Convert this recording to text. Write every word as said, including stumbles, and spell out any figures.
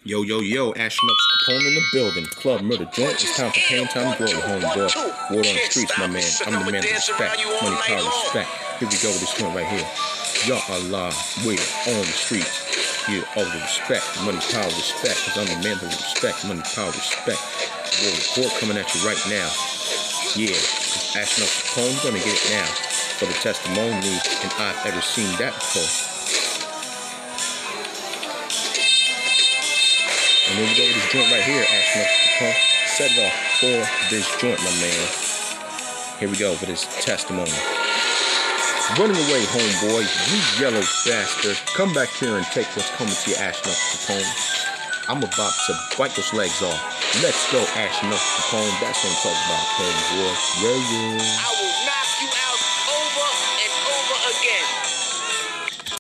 Yo, yo, yo, Astronaut Capone in the building. Club murder joint. It's time for paying time glory, homeboy. Word on the streets, my man. I'm the man of respect. Money, power, respect. Here we go with this joint right here. Ya Allah, we're on the streets. Yeah, all the respect. Money, power, respect. Cause I'm the man of respect. Money, power, respect. World report coming at you right now. Yeah, Astronaut Capone, you're gonna get it now. For the testimony, and I've ever seen that before. And then we go with this joint right here, Astronaut Capone. Set it off for this joint, my man. Here we go with his testimony. Running away, homeboy, you yellow bastard. Come back here and take what's coming to your Astronaut Capone. I'm about to bite those legs off. Let's go, Astronaut Capone. That's what I'm talking about, homeboy. Yeah, yeah.